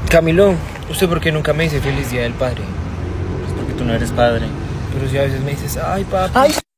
Camilo, ¿usted por qué nunca me dice feliz día del padre? Pues porque tú no eres padre. Pero si a veces me dices, ay, papi. ¡Ay!